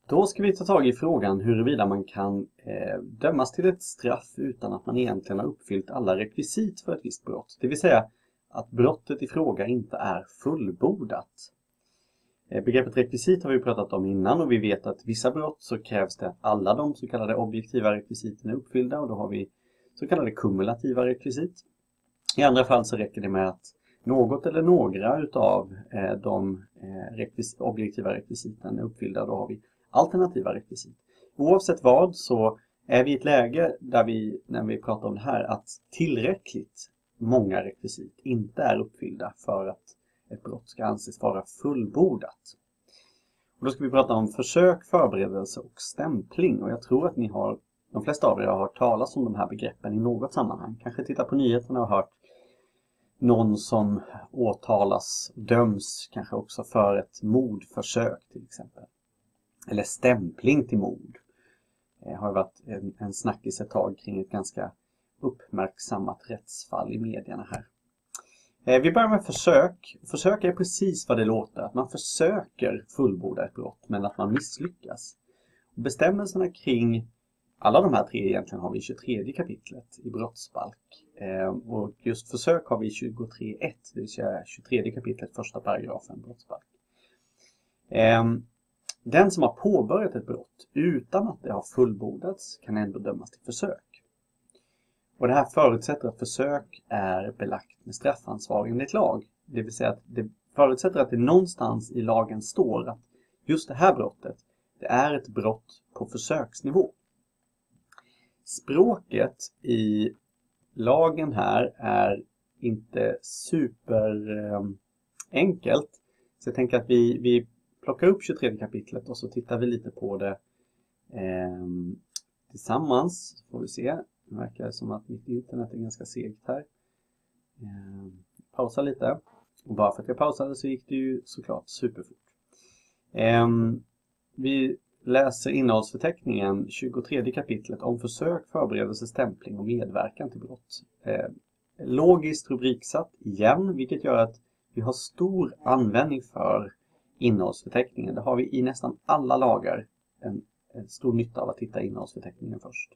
Då ska vi ta tag i frågan huruvida man kan dömas till ett straff utan att man egentligen har uppfyllt alla rekvisit för ett visst brott. Det vill säga att brottet i fråga inte är fullbordat. Begreppet rekvisit har vi pratat om innan och vi vet att vissa brott så krävs det att alla de så kallade objektiva rekvisiten är uppfyllda och då har vi så kallade kumulativa rekvisit. I andra fall så räcker det med att något eller några utav de objektiva rekvisiten är uppfyllda och då har vi alternativa rekvisit. Oavsett vad så är vi i ett läge där vi, när vi pratar om det här, att tillräckligt många rekvisit inte är uppfyllda för att ett brott ska anses vara fullbordat. Och då ska vi prata om försök, förberedelse och stämpling. Och jag tror att de flesta av er har hört talas om de här begreppen i något sammanhang. Kanske titta på nyheterna och hört någon som åtalas, döms kanske också för ett mordförsök till exempel. Eller stämpling till mord. Det har varit en snackis ett tag kring ett ganska uppmärksammat rättsfall i medierna här. Vi börjar med försök. Försök är precis vad det låter. Att man försöker fullborda ett brott men att man misslyckas. Bestämmelserna kring alla de här tre egentligen har vi i 23 kapitlet i brottsbalk. Och just försök har vi i 23.1, det vill säga 23 kapitlet första paragrafen brottsbalk. Den som har påbörjat ett brott utan att det har fullbordats kan ändå dömas till försök. Och det här förutsätter att försök är belagt med straffansvar enligt lag. Det vill säga att det förutsätter att det någonstans i lagen står att just det här brottet, det är ett brott på försöksnivå. Språket i lagen här är inte super enkelt. Så jag tänker att vi plockar upp 23 kapitlet och så tittar vi lite på det tillsammans. Får vi se. Det verkar som att mitt internet är ganska segt här. Pausa lite. Och bara för att jag pausade så gick det ju såklart superfort. Vi läser innehållsförteckningen 23 kapitlet om försök, förberedelse, stämpling och medverkan till brott. Logiskt rubriksatt igen, vilket gör att vi har stor användning för innehållsförteckningen. Det har vi i nästan alla lagar en stor nytta av att titta innehållsförteckningen först.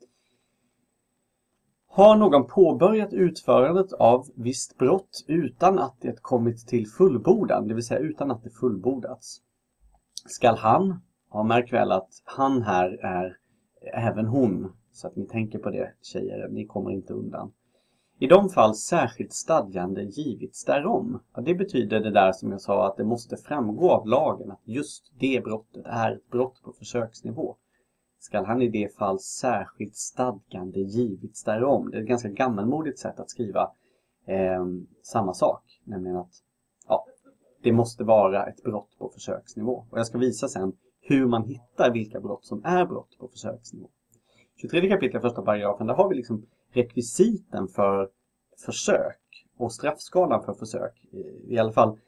Har någon påbörjat utförandet av visst brott utan att det kommit till fullbordan, det vill säga utan att det fullbordats, skall han, märk väl att han här är även hon, så att ni tänker på det tjejer, ni kommer inte undan. I de fall särskilt stadgande givits därom. Ja, det betyder det där som jag sa att det måste framgå av lagen att just det brottet är ett brott på försöksnivå. Skall han i det fall särskilt stadgande givits därom. Det är ett ganska gammalmodigt sätt att skriva samma sak. Nämligen att det måste vara ett brott på försöksnivå. Och jag ska visa sen hur man hittar vilka brott som är brott på försöksnivå. 23 kapitlet första paragrafen, där har vi liksom rekvisiten för försök och straffskalan för försök. I alla fall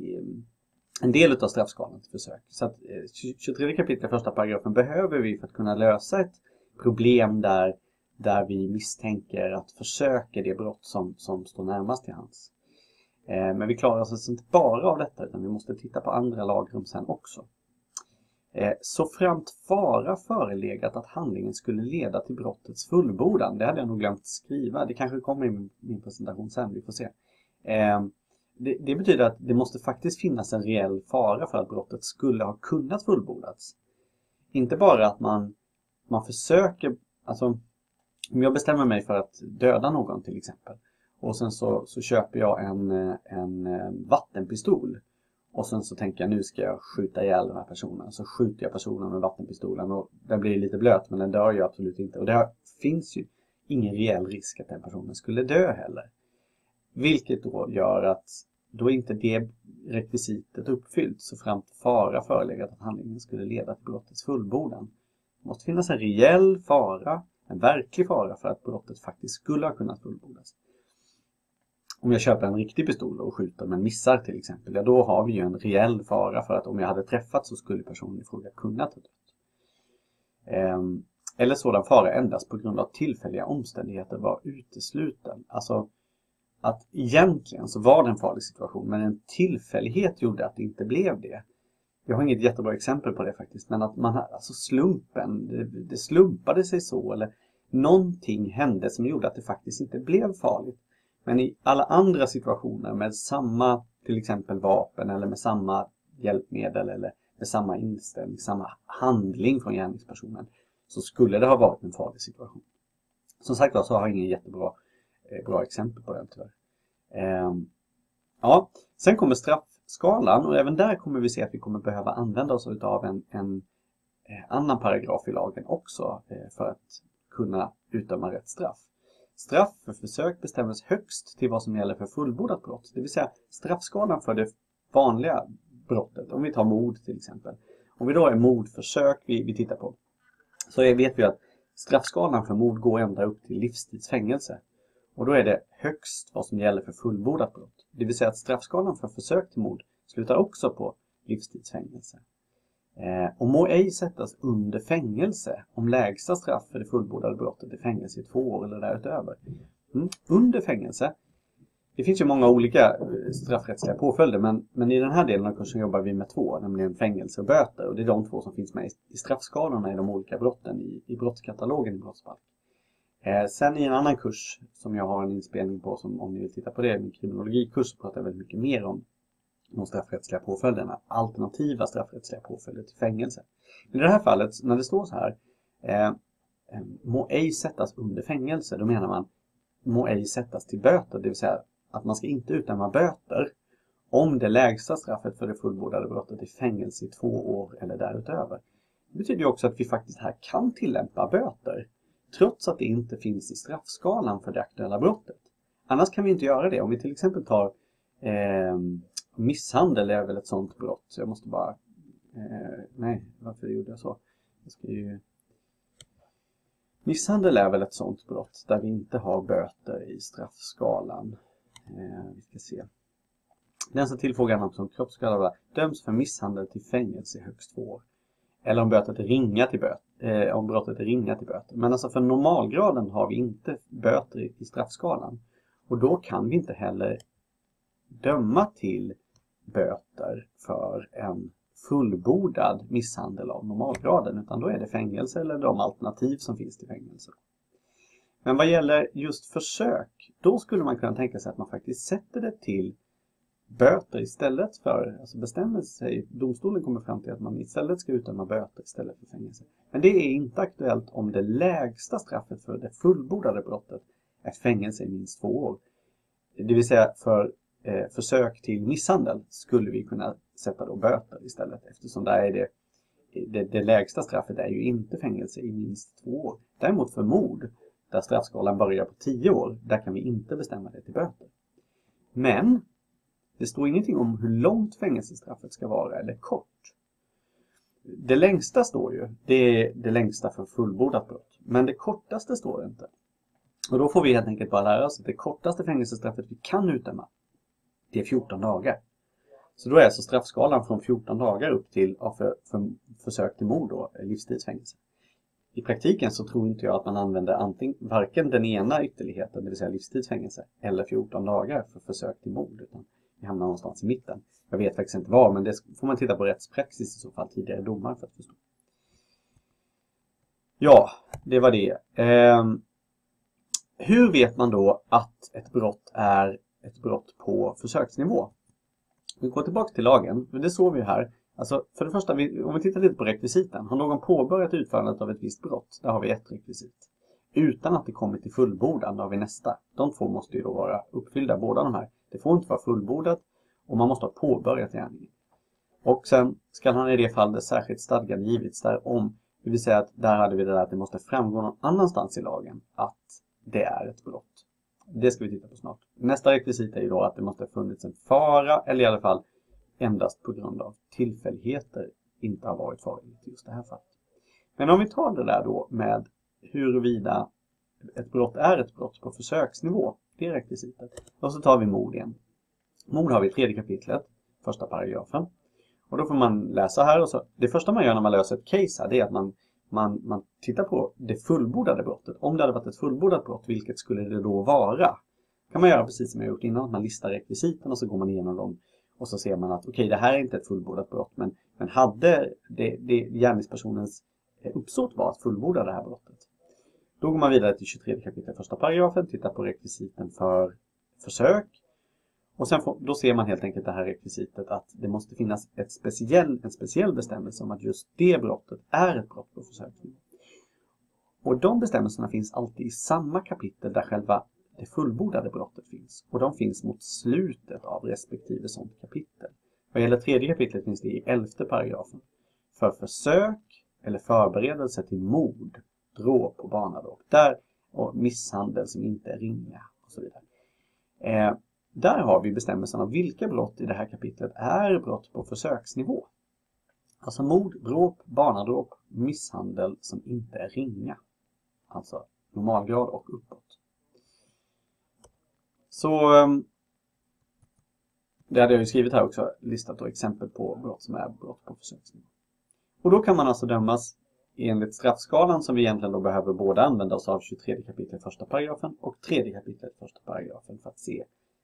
en del av straffskalan till försök. Så att 23 kapitlet första paragrafen behöver vi för att kunna lösa ett problem där vi misstänker att försök är det brott som står närmast till hands. Men vi klarar oss inte bara av detta utan vi måste titta på andra lagrum sen också. Så framt fara förelegat att handlingen skulle leda till brottets fullbordan. Det hade jag nog glömt skriva. Det kanske kommer i min presentation sen, vi får se. Det betyder att det måste faktiskt finnas en reell fara för att brottet skulle ha kunnat fullbordats. Inte bara att man försöker, alltså om jag bestämmer mig för att döda någon till exempel. Och sen så köper jag en vattenpistol. Och sen så tänker jag nu ska jag skjuta ihjäl den här personen. Så skjuter jag personen med vattenpistolen och den blir lite blöt men den dör ju absolut inte. Och det finns ju ingen reell risk att den personen skulle dö heller. Vilket då gör att då inte det rekvisitet uppfyllt så fram till fara förelegat att handlingen skulle leda till brottets fullbordan. Det måste finnas en reell fara, en verklig fara för att brottet faktiskt skulle ha kunnat fullbordas. Om jag köper en riktig pistol och skjuter men missar till exempel, ja då har vi ju en reell fara för att om jag hade träffat så skulle personen i fråga kunnat ha dött. Eller sådan fara endast på grund av tillfälliga omständigheter var utesluten. Alltså att egentligen så var det en farlig situation men en tillfällighet gjorde att det inte blev det. jag har inget jättebra exempel på det faktiskt, men att man har, alltså slumpen, det slumpade sig så, eller någonting hände som gjorde att det faktiskt inte blev farligt. Men i alla andra situationer med samma till exempel vapen eller med samma hjälpmedel eller med samma inställning, samma handling från gärningspersonen, så skulle det ha varit en farlig situation. Som sagt så har jag ingen jättebra bra exempel på den tyvärr. Ja, sen kommer straffskalan, och även där kommer vi se att vi kommer behöva använda oss av en annan paragraf i lagen också för att kunna utdöma rätt straff. Straff för försök bestäms högst till vad som gäller för fullbordat brott. Det vill säga straffskalan för det vanliga brottet. Om vi tar mord till exempel. Om vi då är mordförsök vi tittar på. Så vet vi att straffskalan för mord går ända upp till livstidsfängelse. Och då är det högst vad som gäller för fullbordat brott. Det vill säga att straffskalan för försök till mord slutar också på livstidsfängelse. Och må ej sättas under fängelse om lägsta straff för det fullbordade brottet är fängelse i 2 år eller därutöver. Under fängelse. Det finns ju många olika straffrättsliga påföljder, men i den här delen av kursen jobbar vi med 2, nämligen fängelse och böter. Och det är de 2 som finns med i straffskalorna i de olika brotten i brottskatalogen i brottsbalk. Sen i en annan kurs som jag har en inspelning på, som om ni vill titta på det, min kriminologikurs, pratar jag väldigt mycket mer om de straffrättsliga påföljderna, alternativa straffrättsliga påföljder till fängelse. Men i det här fallet, när det står så här, må ej sättas under fängelse, då menar man må ej sättas till böter, det vill säga att man ska inte utdöma böter om det lägsta straffet för det fullbordade brottet är fängelse i 2 år eller därutöver. Det betyder ju också att vi faktiskt här kan tillämpa böter, trots att det inte finns i straffskalan för det aktuella brottet. Annars kan vi inte göra det. Om vi till exempel tar misshandel är väl ett sådant brott. Så jag måste bara... nej, varför gjorde jag så? Jag ska ju... Misshandel är väl ett sådant brott där vi inte har böter i straffskalan. Vi ska se. Den som tillfogar något som kroppsskada döms för misshandel till fängelse i högst 2 år. Eller om brottet är ringa till böter. Men alltså för normalgraden har vi inte böter i straffskalan. Och då kan vi inte heller döma till böter för en fullbordad misshandel av normalgraden, utan då är det fängelse eller de alternativ som finns till fängelse. Men vad gäller just försök, då skulle man kunna tänka sig att man faktiskt sätter det till böter istället för, alltså bestämmer sig, domstolen kommer fram till att man istället ska utdöma böter istället för fängelse. Men det är inte aktuellt om det lägsta straffet för det fullbordade brottet är fängelse i minst 2 år. Det vill säga för försök till misshandel skulle vi kunna sätta då böter istället, eftersom där är det lägsta straffet är ju inte fängelse i minst 2 år. Däremot för mord, där straffskalan börjar på 10 år, där kan vi inte bestämma det till böter. Men det står ingenting om hur långt fängelsestraffet ska vara eller kort. Det längsta står ju, det är det längsta för fullbordat brott. Men det kortaste står det inte. Och då får vi helt enkelt bara lära oss att det kortaste fängelsestraffet vi kan utdöma, det är 14 dagar. Så då är alltså straffskalan från 14 dagar upp till för försök till mord då, livstidsfängelse. I praktiken så tror inte jag att man använder varken den ena ytterligheten, det vill säga livstidsfängelse, eller 14 dagar för försök till mord, utan vi hamnar någonstans i mitten. Jag vet faktiskt inte var, men det får man titta på rättspraxis i så fall, tidigare domar för att förstå. Ja, det var det. Hur vet man då att ett brott är ett brott på försöksnivå? Vi går tillbaka till lagen, för det såg vi här. Alltså för det första, om vi tittar lite på rekvisiten. Har någon påbörjat utförandet av ett visst brott? Där har vi ett rekvisit. Utan att det kommer till fullbordan, då har vi nästa. De 2 måste ju då vara uppfyllda, båda de här. Det får inte vara fullbordat och man måste ha påbörjat gärningen. Och sen ska han i det fall det särskilt stadgande givits därom. Det vill säga att där hade vi det där att det måste framgå någon annanstans i lagen att det är ett brott. Det ska vi titta på snart. Nästa rekvisit är ju då att det måste ha funnits en fara, eller i alla fall endast på grund av tillfälligheter inte har varit farligt i just det här fallet. Men om vi tar det där då med huruvida ett brott är ett brott på försöksnivå, det är rekvisitet. Och så tar vi mord igen. Mord har vi i 3:e kapitlet, 1:a paragrafen. Och då får man läsa här och så. Det första man gör när man löser ett case här, det är att man tittar på det fullbordade brottet. Om det hade varit ett fullbordat brott, vilket skulle det då vara? Kan man göra precis som jag gjort innan, att man listar rekvisiten och så går man igenom dem. Och så ser man att okej, det här är inte ett fullbordat brott, men hade gärningspersonens uppsåt var att fullborda det här brottet. Då går man vidare till 23 kapitel första paragrafen, tittar på rekvisiten för försök. Och sen då ser man helt enkelt det här rekvisitet att det måste finnas en speciell bestämmelse om att just det brottet är ett brott på försök. Och de bestämmelserna finns alltid i samma kapitel där själva det fullbordade brottet finns. Och de finns mot slutet av respektive sånt kapitel. Vad gäller tredje kapitlet finns det i 11:e paragrafen. För försök eller förberedelse till mord, dråp och barnadråp. Och misshandel som inte är ringa och så vidare. Där har vi bestämmelsen om vilka brott i det här kapitlet är brott på försöksnivå. Alltså mord, dråp, barnadråp, misshandel som inte är ringa. Alltså normalgrad och uppåt. Så det hade jag ju skrivit här också, listat då exempel på brott som är brott på försöksnivå. Och då kan man alltså dömas enligt straffskalan som vi egentligen då behöver både använda oss av 23 kapitlet första paragrafen och 3 kapitlet första paragrafen för att se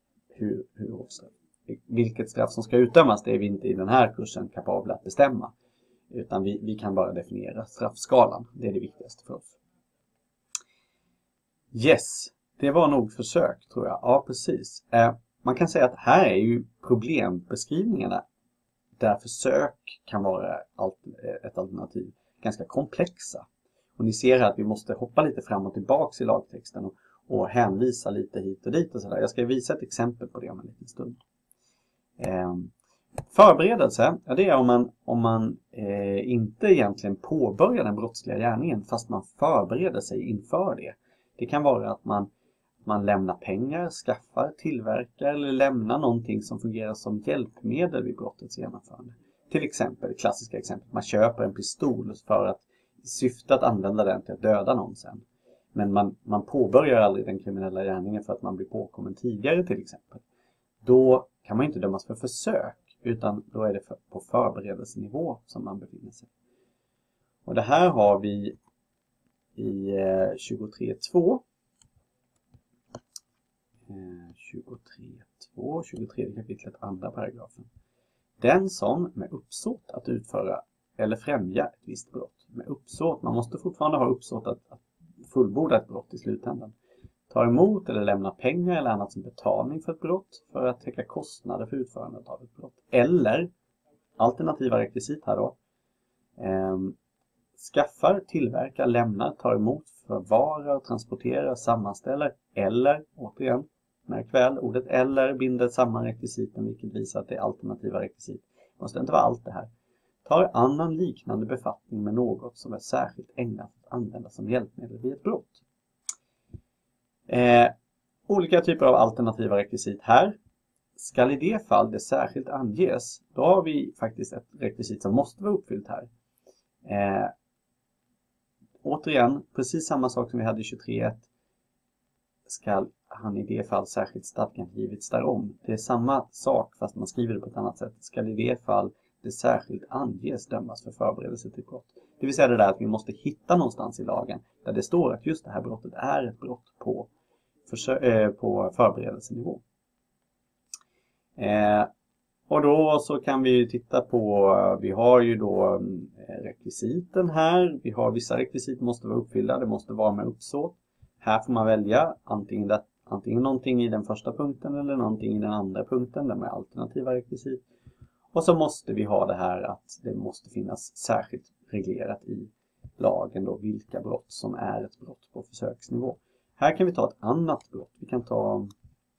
vilket straff som ska utdömas. Det är vi inte i den här kursen kapabla att bestämma. Utan vi kan bara definiera straffskalan. Det är det viktigaste för oss. Yes, det var nog försök tror jag. Ja, precis. Man kan säga att här är ju problembeskrivningarna där försök kan vara ett alternativ ganska komplexa. Och ni ser här att vi måste hoppa lite fram och tillbaka i lagtexten och hänvisa lite hit och dit och sådär. Jag ska visa ett exempel på det om en liten stund. Förberedelse, ja, det är om man inte egentligen påbörjar den brottsliga gärningen fast man förbereder sig inför det. Det kan vara att man lämnar pengar, skaffar, tillverkar eller lämnar någonting som fungerar som hjälpmedel vid brottets genomförande. Till exempel, klassiska exempel, man köper en pistol för att i syfte att använda den till att döda någon sen. Men man påbörjar aldrig den kriminella gärningen för att man blir påkommen tidigare till exempel. Då kan man inte dömas för försök utan då är det på förberedelsenivå som man befinner sig. Och det här har vi i 23.2. 23 kapitlet andra paragrafen. Den som med uppsåt att utföra eller främja ett visst brott. Med uppsåt, man måste fortfarande ha uppsåt att fullborda ett brott i slutändan. Tar emot eller lämnar pengar eller annat som betalning för ett brott för att täcka kostnader för utförandet av ett brott. Eller, alternativa rekvisit här då, skaffar, tillverkar, lämnar, tar emot, förvarar, transporterar, sammanställer eller, återigen, märk väl, ordet eller binder samman rekvisiten vilket visar att det är alternativa rekvisit. Det måste inte vara allt det här. Tar annan liknande befattning med något som är särskilt ägnat att användas som hjälpmedel vid ett brott. Olika typer av alternativa rekvisit här. Ska i det fall det särskilt anges, då har vi faktiskt ett rekvisit som måste vara uppfyllt här. Återigen, precis samma sak som vi hade i 23.1 ska han i det fall särskilt stadgan givits därom. Det är samma sak fast man skriver det på ett annat sätt. Ska i det fall det särskilt anges dömas för förberedelse till brott. Det vill säga det där att vi måste hitta någonstans i lagen där det står att just det här brottet är ett brott på förberedelsenivå. Och då så kan vi titta på, vi har ju då rekvisiten här. Vi har vissa rekvisit måste vara uppfyllda, det måste vara med uppsåt. Här får man välja antingen någonting i den första punkten eller någonting i den andra punkten, där med alternativa rekvisit. Och så måste vi ha det här att det måste finnas särskilt reglerat i lagen då vilka brott som är ett brott på försöksnivå. Här kan vi ta ett annat brott. Vi kan ta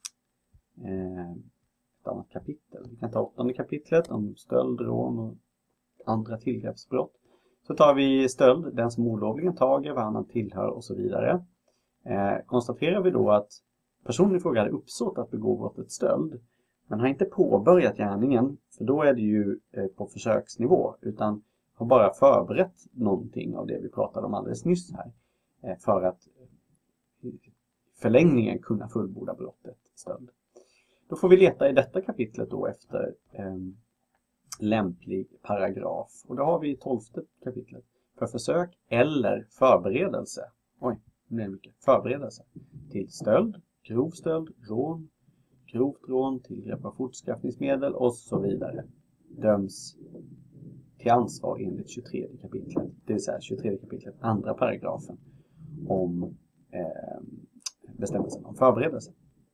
ett annat kapitel. Vi kan ta 8:e kapitlet om stöld, rån och andra tillgreppsbrott. Så tar vi stöld, den som olovligen tager, vad han tillhör och så vidare. Konstaterar vi då att personen i fråga hade uppsåt att begå brottet stöld, men har inte påbörjat gärningen, för då är det ju på försöksnivå, utan har bara förberett någonting av det vi pratade om alldeles nyss här, för att förlängningen kunna fullborda brottet stöld. Då får vi leta i detta kapitlet då efter lämplig paragraf. Och då har vi 12:e kapitlet. För försök eller förberedelse. Oj, det är mycket. Förberedelse till stöld, grov stöld, rån, grovt rån, tillgrepp av fortskaffningsmedel och så vidare döms till ansvar enligt 23 kapitlet, det vill säga 23 kapitlet andra paragrafen om bestämmelsen om förberedelse.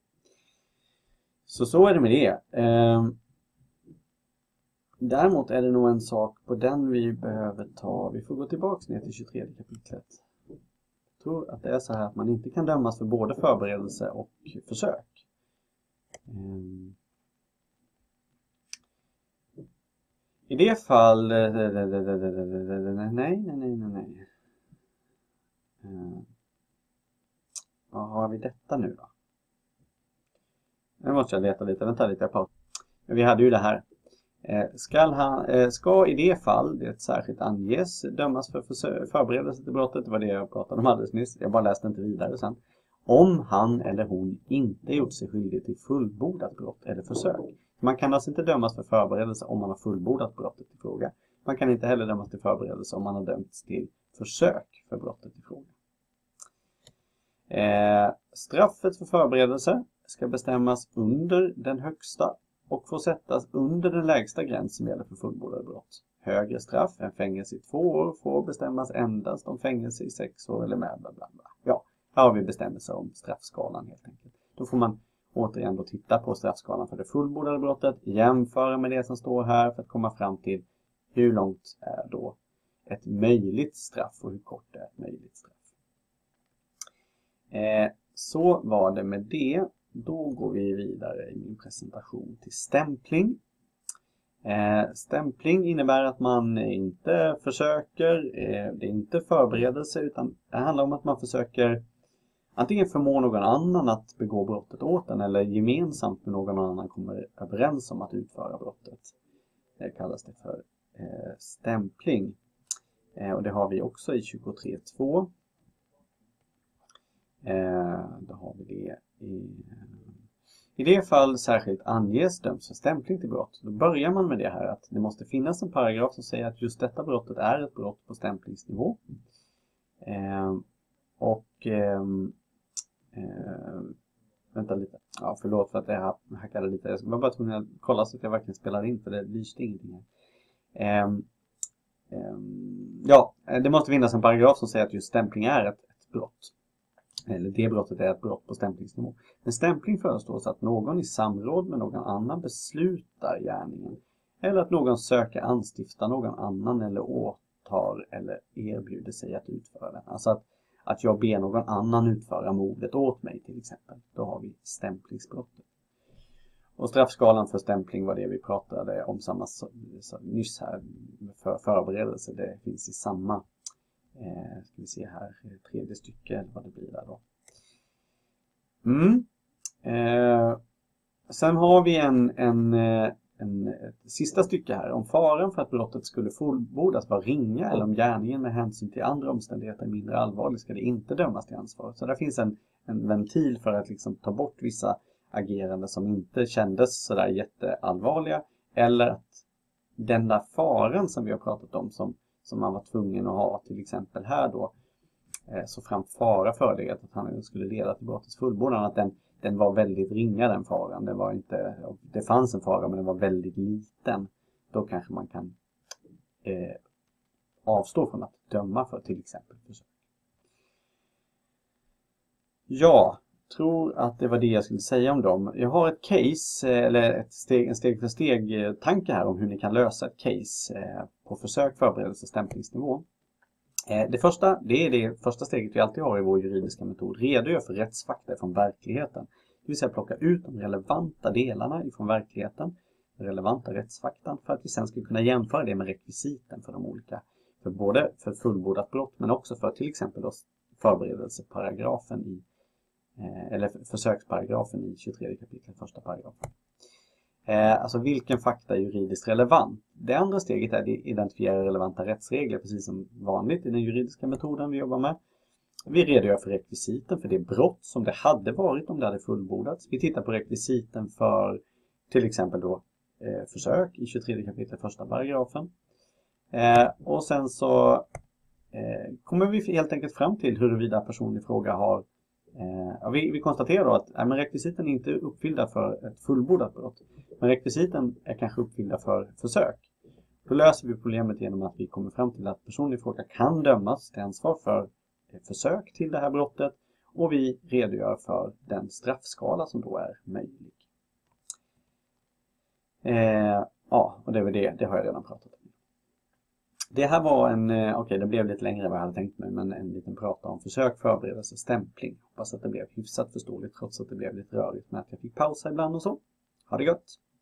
Så är det med det. Däremot är det nog en sak på den vi behöver ta. Vi får gå tillbaka ner till 23 kapitlet. Jag tror att det är så här att man inte kan dömas för både förberedelse och försök. I det fall... Nej. Vad har vi detta nu då? Nu måste jag leta lite. Vänta lite, jag pausar. Vi hade ju det här. Ska i det fall det särskilt anges dömas för förberedelse till brottet. Det var det jag pratade om alldeles nyss. Jag bara läste inte vidare sen. Om han eller hon inte gjort sig skyldig till fullbordat brott eller försök. Man kan alltså inte dömas för förberedelse om man har fullbordat brottet i fråga. Man kan inte heller dömas till förberedelse om man har dömts till försök för brottet i fråga. Straffet för förberedelse ska bestämmas under den högsta och får sättas under den lägsta gräns som gäller för fullbordade brott. Högre straff än fängelse i 2 år får bestämmas endast om fängelse i 6 år eller med bla bla bla. Ja, här har vi bestämmelser om straffskalan helt enkelt. Då får man återigen då titta på straffskalan för det fullbordade brottet, jämföra med det som står här för att komma fram till hur långt är då ett möjligt straff och hur kort är ett möjligt straff. Så var det med det. Då går vi vidare i min presentation till stämpling. Stämpling innebär att man inte försöker, det är inte förberedelse utan det handlar om att man försöker antingen förmå någon annan att begå brottet åt den eller gemensamt med någon annan kommer överens om att utföra brottet. Det kallas det för stämpling. Och det har vi också i 23.2. Då har vi det i det fall särskilt anges döms för stämpling till brott. Då börjar man med det här att det måste finnas en paragraf som säger att just detta brottet är ett brott på stämplingsnivå. Vänta lite. Ja, förlåt för att jag hackade lite. Jag var bara tvungen att kolla så att jag verkligen spelar in för det lyste ingenting här. Ja, det måste finnas en paragraf som säger att just stämpling är ett brott. Eller det brottet är ett brott på stämplingsnivå. Men stämpling föreslås att någon i samråd med någon annan beslutar gärningen. Eller att någon söker anstifta någon annan eller åtar eller erbjuder sig att utföra den. Alltså att jag ber någon annan utföra mordet åt mig till exempel. Då har vi stämplingsbrottet. Och straffskalan för stämpling var det vi pratade om nyss här för förberedelse. Det finns i samma, ska vi se här, tredje stycke eller vad det blir där då. Sen har vi ett sista stycke här. Om faran för att brottet skulle fullbordas var ringa eller om gärningen med hänsyn till andra omständigheter är mindre allvarlig ska det inte dömas till ansvar. Så där finns en ventil för att liksom ta bort vissa agerande som inte kändes sådär jätteallvarliga. Eller att den där faran som vi har pratat om som man var tvungen att ha till exempel här då. Så fram fara förelegat att han skulle leda till brottets fullbordan, att den var väldigt ringa den faran. Det fanns en fara men den var väldigt liten. Då kanske man kan avstå från att döma för till exempel försök. Ja, tror att det var det jag skulle säga om dem. Jag har ett case eller en steg för steg tanke här om hur ni kan lösa ett case på försök, förberedelse och stämplingsnivå. Det är det första steget vi alltid har i vår juridiska metod. Redogör för rättsfakta från verkligheten. Det vill säga plocka ut de relevanta delarna ifrån verkligheten, relevanta rättsfaktan, för att vi sen ska kunna jämföra det med rekvisiten för de olika, för både för fullbordat brott men också för till exempel då förberedelseparagrafen eller försöksparagrafen i 23 kapitlet första paragrafen. Alltså vilken fakta är juridiskt relevant? Det andra steget är att identifiera relevanta rättsregler precis som vanligt i den juridiska metoden vi jobbar med. Vi redogör för rekvisiten för det brott som det hade varit om det hade fullbordats. Vi tittar på rekvisiten för till exempel då försök i 23 kapitlet första paragrafen. Och sen så kommer vi helt enkelt fram till huruvida personen i fråga har Vi konstaterar då att men rekvisiten är inte uppfyllda för ett fullbordat brott. Men rekvisiten är kanske uppfyllda för försök. Då löser vi problemet genom att vi kommer fram till att personen i fråga kan dömas till ansvar för försök till det här brottet. Och vi redogör för den straffskala som då är möjlig. Ja, och det är väl det har jag redan pratat om. Det här var okej, det blev lite längre än vad jag hade tänkt mig, men en liten prata om försök, förberedelse, stämpling. Hoppas att det blev hyfsat förståeligt trots att det blev lite rörigt med att jag fick pausa ibland och så. Ha det gott!